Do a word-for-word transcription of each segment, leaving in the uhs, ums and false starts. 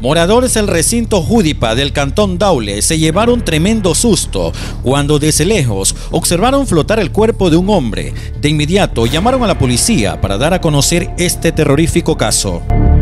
Moradores del recinto Judipa del cantón Daule se llevaron tremendo susto cuando desde lejos observaron flotar el cuerpo de un hombre. De inmediato llamaron a la policía para dar a conocer este terrorífico caso.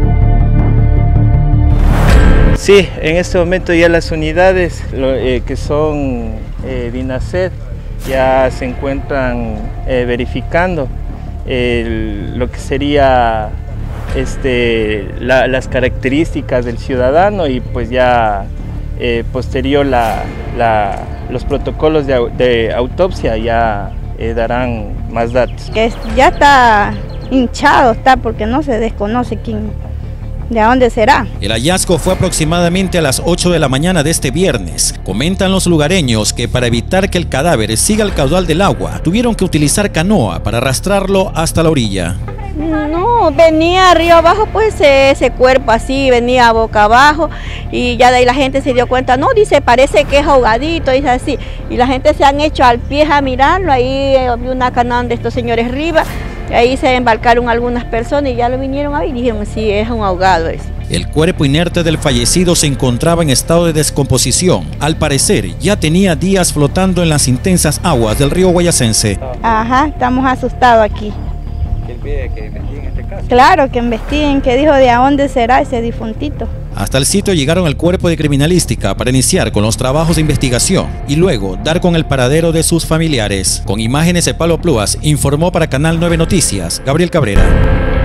Sí, en este momento ya las unidades lo, eh, que son eh, DINASED ya se encuentran eh, verificando el, lo que sería este, la, las características del ciudadano y pues ya eh, posterior la, la, los protocolos de, de autopsia ya eh, darán más datos. Que ya está hinchado, está porque no se desconoce quién. ¿De dónde será? El hallazgo fue aproximadamente a las ocho de la mañana de este viernes. Comentan los lugareños que para evitar que el cadáver siga el caudal del agua, tuvieron que utilizar canoa para arrastrarlo hasta la orilla. No, venía río abajo, pues ese cuerpo así, venía boca abajo y ya de ahí la gente se dio cuenta, no, dice, parece que es ahogadito, dice así. Y la gente se han hecho al pie a mirarlo, ahí vi una canoa de estos señores arriba. Ahí se embarcaron algunas personas y ya lo vinieron a ver y dijeron, sí, es un ahogado ese. El cuerpo inerte del fallecido se encontraba en estado de descomposición. Al parecer, ya tenía días flotando en las intensas aguas del río Guayacense. Ajá, estamos asustados aquí. ¿Quién pide que investiguen este caso? Claro, que investiguen, que dijo de a dónde será ese difuntito. Hasta el sitio llegaron el cuerpo de criminalística para iniciar con los trabajos de investigación y luego dar con el paradero de sus familiares. Con imágenes de Pablo Pluas, informó para Canal nueve Noticias, Gabriel Cabrera.